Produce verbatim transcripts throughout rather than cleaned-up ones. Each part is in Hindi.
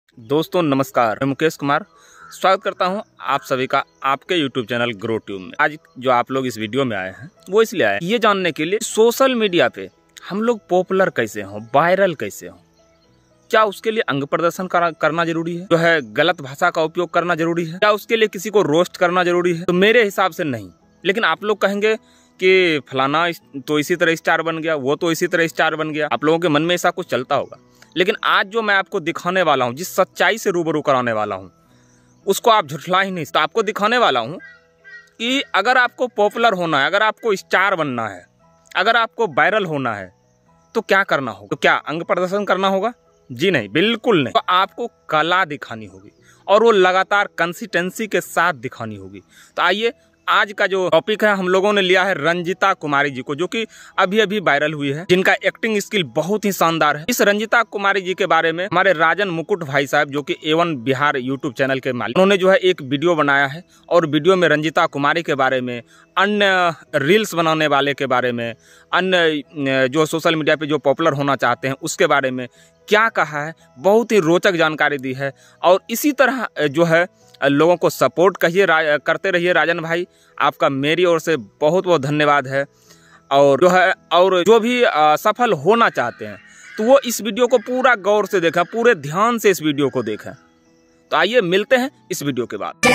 दोस्तों नमस्कार, मैं मुकेश कुमार स्वागत करता हूं आप सभी का आपके यूट्यूब चैनल ग्रो ट्यूब में। आज जो आप लोग इस वीडियो में आए हैं वो इसलिए आए ये जानने के लिए सोशल मीडिया पे हम लोग पॉपुलर कैसे हों, वायरल कैसे हों। क्या उसके लिए अंग प्रदर्शन करना जरूरी है, जो है गलत भाषा का उपयोग करना जरूरी है, क्या उसके लिए किसी को रोस्ट करना जरूरी है? तो मेरे हिसाब से नहीं। लेकिन आप लोग कहेंगे कि फलाना तो इसी तरह स्टार बन गया, वो तो इसी तरह स्टार बन गया। आप लोगों के मन में ऐसा कुछ चलता होगा। लेकिन आज जो मैं आपको दिखाने वाला हूं, जिस सच्चाई से रूबरू कराने वाला हूं, उसको आप झुठला ही नहीं। तो आपको दिखाने वाला हूं कि अगर आपको पॉपुलर होना है, अगर आपको स्टार बनना है, अगर आपको वायरल होना है तो क्या करना होगा। तो क्या अंग प्रदर्शन करना होगा? जी नहीं, बिल्कुल नहीं। तो आपको कला दिखानी होगी और वो लगातार कंसिस्टेंसी के साथ दिखानी होगी। तो आइए, आज का जो टॉपिक है हम लोगों ने लिया है रंजिता कुमारी जी को, जो कि अभी अभी वायरल हुई है, जिनका एक्टिंग स्किल बहुत ही शानदार है। इस रंजिता कुमारी जी के बारे में हमारे राजन मुकुट भाई साहब, जो कि एवन बिहार यूट्यूब चैनल के मालिक, उन्होंने जो है एक वीडियो बनाया है और वीडियो में रंजिता कुमारी के बारे में, अन्य रील्स बनाने वाले के बारे में, अन्य जो सोशल मीडिया पे जो पॉपुलर होना चाहते हैं उसके बारे में क्या कहा है, बहुत ही रोचक जानकारी दी है। और इसी तरह जो है लोगों को सपोर्ट कहिए करते रहिए। राजन भाई, आपका मेरी ओर से बहुत बहुत धन्यवाद है। और जो है और जो भी आ, सफल होना चाहते हैं तो वो इस वीडियो को पूरा गौर से देखें, पूरे ध्यान से इस वीडियो को देखें। तो आइए मिलते हैं इस वीडियो के बाद।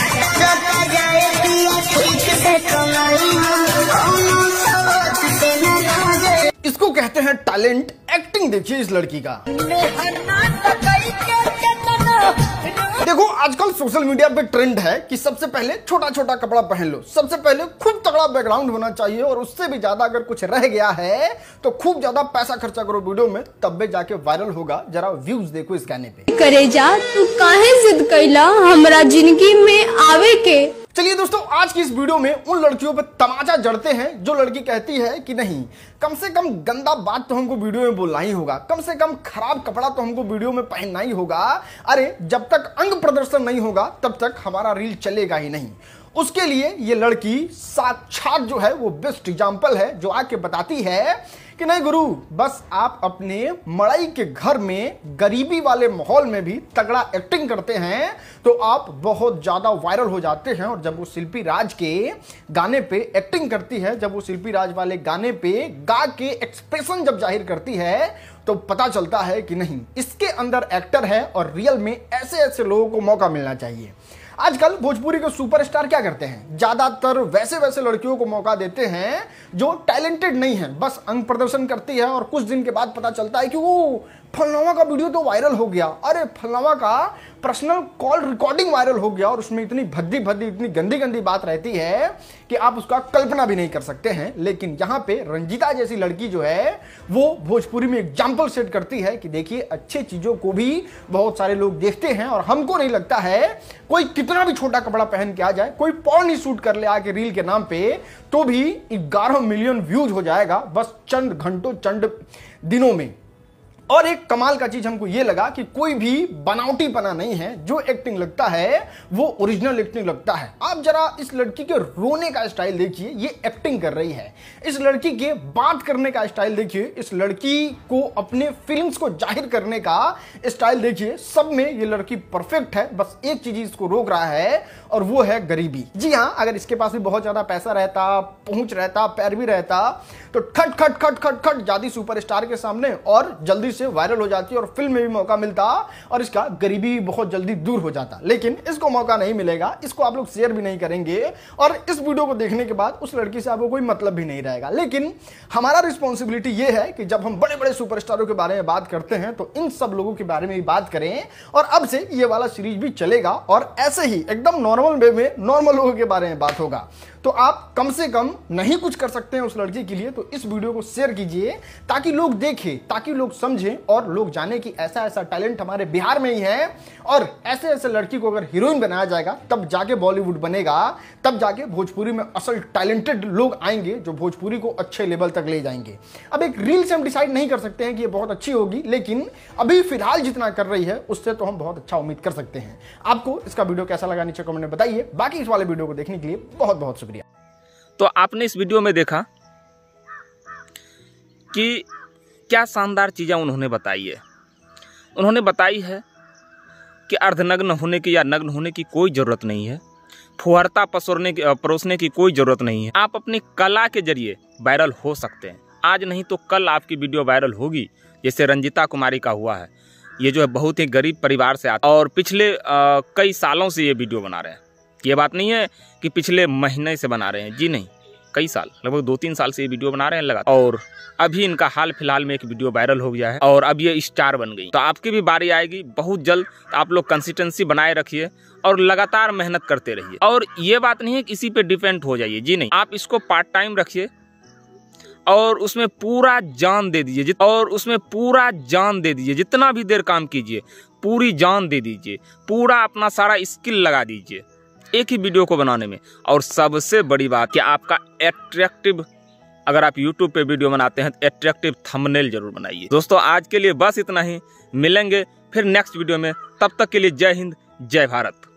इसको कहते हैं टैलेंट। एक्टिंग देखिए इस लड़की का। देखो, आजकल सोशल मीडिया पे ट्रेंड है कि सबसे पहले छोटा छोटा कपड़ा पहन लो, सबसे पहले खूब तगड़ा बैकग्राउंड होना चाहिए, और उससे भी ज्यादा अगर कुछ रह गया है तो खूब ज्यादा पैसा खर्चा करो वीडियो में, तब भी जाके वायरल होगा। जरा व्यूज देखो इस गाने पे। करे जा तू काहे जिद कैला हमरा जिंदगी में आवे के। चलिए दोस्तों, आज की इस वीडियो में उन लड़कियों पे तमाचा जड़ते हैं जो लड़की कहती है कि नहीं, कम से कम गंदा बात तो हमको वीडियो में बोलना ही होगा, कम से कम खराब कपड़ा तो हमको वीडियो में पहनना ही होगा। अरे जब तक अंग प्रदर्शन नहीं होगा तब तक हमारा रील चलेगा ही नहीं। उसके लिए ये लड़की साक्षात जो है वो बेस्ट एग्जाम्पल है, जो आके बताती है कि नहीं गुरु, बस आप अपने मड़ई के घर में गरीबी वाले माहौल में भी तगड़ा एक्टिंग करते हैं तो आप बहुत ज्यादा वायरल हो जाते हैं। और जब वो शिल्पी राज के गाने पे एक्टिंग करती है, जब वो शिल्पी राज वाले गाने पे गा के एक्सप्रेशन जब जाहिर करती है तो पता चलता है कि नहीं, इसके अंदर एक्टर है और रियल में ऐसे ऐसे लोगों को मौका मिलना चाहिए। आजकल भोजपुरी के सुपरस्टार क्या करते हैं, ज्यादातर वैसे वैसे लड़कियों को मौका देते हैं जो टैलेंटेड नहीं है, बस अंग प्रदर्शन करती है और कुछ दिन के बाद पता चलता है कि वो फलनामा का वीडियो तो वायरल हो गया, अरे फलनामा का पर्सनल कॉल रिकॉर्डिंग वायरल हो गया, और उसमें इतनी भद्दी भद्दी इतनी गंदी गंदी बात रहती है कि आप उसका कल्पना भी नहीं कर सकते हैं। लेकिन यहाँ पे रंजिता जैसी लड़की जो है वो भोजपुरी में एग्जाम्पल सेट करती है कि देखिए, अच्छी चीजों को भी बहुत सारे लोग देखते हैं, और हमको नहीं लगता है कोई कितना भी छोटा कपड़ा पहन के आ जाए, कोई पॉर्न शूट कर ले आके रील के नाम पे, तो भी ग्यारह मिलियन व्यूज हो जाएगा बस चंद घंटों चंद दिनों में। और एक कमाल का चीज हमको यह लगा कि कोई भी बनावटी पना नहीं है, जो एक्टिंग लगता है वो ओरिजिनल एक्टिंग लगता है। आप जरा इस लड़की के रोने का स्टाइल देखिए, ये एक्टिंग कर रही है। इस लड़की के बात करने का स्टाइल देखिए, इस लड़की को अपने फीलिंग्स को जाहिर करने का स्टाइल देखिए, सब में ये लड़की परफेक्ट है। बस एक चीज इसको रोक रहा है और वो है गरीबी। जी हाँ, अगर इसके पास भी बहुत ज्यादा पैसा रहता, पहुंच रहता, पैर भी रहता, तो खट खट खट खट खट जाती सुपरस्टार के सामने और जल्दी से वायरल हो जाती और फिल्म में भी मौका मिलता और इसका गरीबी भी बहुत जल्दी दूर हो जाता। लेकिन इसको मौका नहीं मिलेगा, इसको आप लोग शेयर भी नहीं करेंगे, और इस वीडियो को देखने के बाद उस लड़की से आपको कोई मतलब भी नहीं रहेगा। लेकिन हमारा रिस्पॉन्सिबिलिटी यह है कि जब हम बड़े बड़े सुपरस्टारों के बारे में बात करते हैं तो इन सब लोगों के बारे में भी बात करें, और अब से ये वाला सीरीज भी चलेगा और ऐसे ही एकदम नॉर्मल वे में नॉर्मल लोगों के बारे में बात होगा। तो आप कम से कम नहीं कुछ कर सकते हैं उस लड़की के लिए तो इस वीडियो को शेयर कीजिए, ताकि लोग देखें, ताकि लोग समझें और लोग जाने कि ऐसा ऐसा टैलेंट हमारे बिहार में ही है, और ऐसे ऐसे लड़की को अगर हीरोइन बनाया जाएगा तब जाके बॉलीवुड बनेगा, तब जाके भोजपुरी में असल टैलेंटेड लोग आएंगे जो भोजपुरी को अच्छे लेवल तक ले जाएंगे। अब एक रील से हम डिसाइड नहीं कर सकते हैं कि ये बहुत अच्छी होगी, लेकिन अभी फिलहाल जितना कर रही है उससे तो हम बहुत अच्छा उम्मीद कर सकते हैं। आपको इसका वीडियो कैसा लगा नीचे कमेंट में बताइए। बाकी इस वाले वीडियो को देखने के लिए बहुत बहुत शुक्रिया। तो आपने इस वीडियो में देखा कि क्या शानदार चीज़ें उन्होंने बताई है। उन्होंने बताई है कि अर्धनग्न होने की या नग्न होने की कोई ज़रूरत नहीं है, फुहरता पसरने की परोसने की कोई ज़रूरत नहीं है। आप अपनी कला के जरिए वायरल हो सकते हैं। आज नहीं तो कल आपकी वीडियो वायरल होगी, जैसे रंजिता कुमारी का हुआ है। ये जो है बहुत ही गरीब परिवार से आता और पिछले आ, कई सालों से ये वीडियो बना रहे हैं। ये बात नहीं है कि पिछले महीने से बना रहे हैं, जी नहीं, कई साल, लगभग दो तीन साल से ये वीडियो बना रहे हैं लगातार। और अभी इनका हाल फिलहाल में एक वीडियो वायरल हो गया है और अब ये स्टार बन गई। तो आपकी भी बारी आएगी बहुत जल्द। तो आप लोग कंसिस्टेंसी बनाए रखिए और लगातार मेहनत करते रहिए। और ये बात नहीं है कि इसी पे डिपेंड हो जाइए, जी नहीं, आप इसको पार्ट टाइम रखिए और उसमें पूरा जान दे दीजिए और उसमें पूरा जान दे दीजिए जितना भी देर काम कीजिए पूरी जान दे दीजिए, पूरा अपना सारा स्किल लगा दीजिए एक ही वीडियो को बनाने में। और सबसे बड़ी बात कि आपका एट्रैक्टिव, अगर आप यूट्यूब पे वीडियो बनाते हैं तो एट्रैक्टिव थंबनेल जरूर बनाइए। दोस्तों आज के लिए बस इतना ही, मिलेंगे फिर नेक्स्ट वीडियो में। तब तक के लिए जय हिंद, जय भारत।